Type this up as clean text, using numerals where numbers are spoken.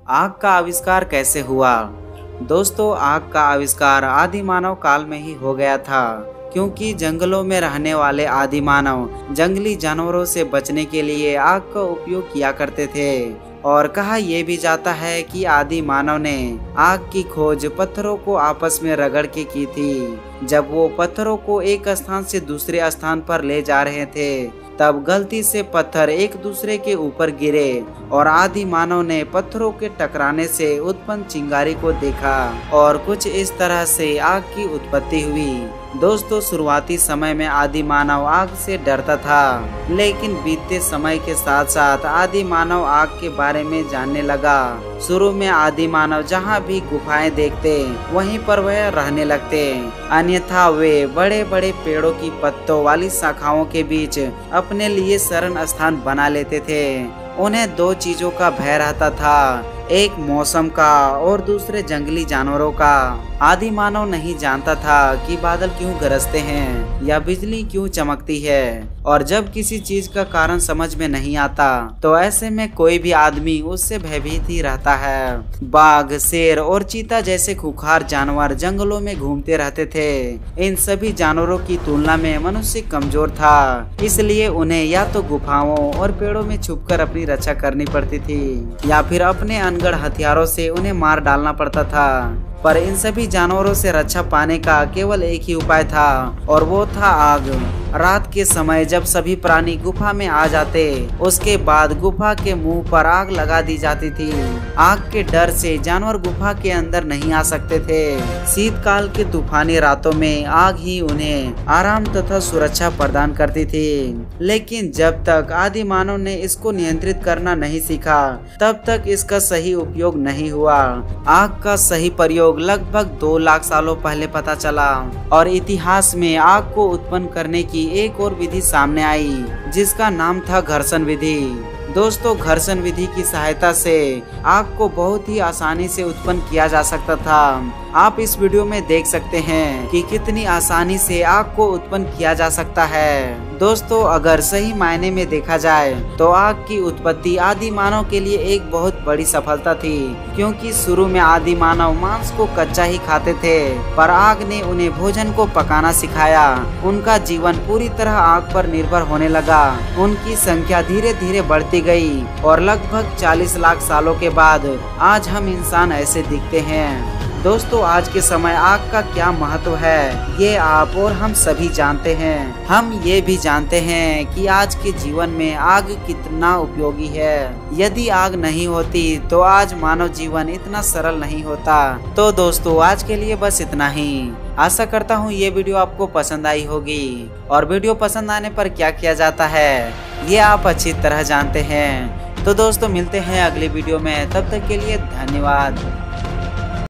आग का आविष्कार कैसे हुआ? दोस्तों, आग का आविष्कार आदि मानव काल में ही हो गया था, क्योंकि जंगलों में रहने वाले आदि मानव जंगली जानवरों से बचने के लिए आग का उपयोग किया करते थे। और कहा यह भी जाता है कि आदि मानव ने आग की खोज पत्थरों को आपस में रगड़ के की थी। जब वो पत्थरों को एक स्थान से दूसरे स्थान पर ले जा रहे थे, तब गलती से पत्थर एक दूसरे के ऊपर गिरे और आदि मानव ने पत्थरों के टकराने से उत्पन्न चिंगारी को देखा और कुछ इस तरह से आग की उत्पत्ति हुई। दोस्तों, शुरुआती समय में आदि मानव आग से डरता था, लेकिन बीतते समय के साथ साथ आदि मानव आग के बारे में जानने लगा। शुरू में आदि मानव जहाँ भी गुफाएं देखते वहीं पर वह रहने लगते, अन्यथा वे बड़े बड़े पेड़ों की पत्तों वाली शाखाओं के बीच अपने लिए शरण स्थान बना लेते थे। उन्हें दो चीजों का भय रहता था, एक मौसम का और दूसरे जंगली जानवरों का। आदि मानव नहीं जानता था कि बादल क्यों गरजते हैं या बिजली क्यों चमकती है, और जब किसी चीज का कारण समझ में नहीं आता तो ऐसे में कोई भी आदमी उससे भयभीत ही रहता है। बाघ, शेर और चीता जैसे खूंखार जानवर जंगलों में घूमते रहते थे। इन सभी जानवरों की तुलना में मनुष्य कमजोर था, इसलिए उन्हें या तो गुफाओं और पेड़ों में छुपकर अपनी रक्षा करनी पड़ती थी या फिर अपने अनगढ़ हथियारों से उन्हें मार डालना पड़ता था। पर इन सभी जानवरों से रक्षा पाने का केवल एक ही उपाय था, और वो था आग। रात के समय जब सभी प्राणी गुफा में आ जाते, उसके बाद गुफा के मुंह पर आग लगा दी जाती थी। आग के डर से जानवर गुफा के अंदर नहीं आ सकते थे। शीतकाल के तूफानी रातों में आग ही उन्हें आराम तथा सुरक्षा प्रदान करती थी। लेकिन जब तक आदि मानव ने इसको नियंत्रित करना नहीं सीखा, तब तक इसका सही उपयोग नहीं हुआ। आग का सही प्रयोग लगभग 2 लाख सालों पहले पता चला, और इतिहास में आग को उत्पन्न करने की एक और विधि सामने आई, जिसका नाम था घर्षण विधि। दोस्तों, घर्षण विधि की सहायता से आग को बहुत ही आसानी से उत्पन्न किया जा सकता था। आप इस वीडियो में देख सकते हैं कि कितनी आसानी से आग को उत्पन्न किया जा सकता है। दोस्तों, अगर सही मायने में देखा जाए तो आग की उत्पत्ति आदि मानव के लिए एक बहुत बड़ी सफलता थी, क्योंकि शुरू में आदि मानव मांस को कच्चा ही खाते थे, पर आग ने उन्हें भोजन को पकाना सिखाया। उनका जीवन पूरी तरह आग पर निर्भर होने लगा। उनकी संख्या धीरे धीरे बढ़ती गई, और लगभग 40 लाख सालों के बाद आज हम इंसान ऐसे दिखते हैं। दोस्तों, आज के समय आग का क्या महत्व है, ये आप और हम सभी जानते हैं। हम ये भी जानते हैं कि आज के जीवन में आग कितना उपयोगी है। यदि आग नहीं होती तो आज मानव जीवन इतना सरल नहीं होता। तो दोस्तों, आज के लिए बस इतना ही। आशा करता हूँ ये वीडियो आपको पसंद आई होगी, और वीडियो पसंद आने पर क्या किया जाता है ये आप अच्छी तरह जानते हैं। तो दोस्तों, मिलते हैं अगली वीडियो में, तब तक के लिए धन्यवाद।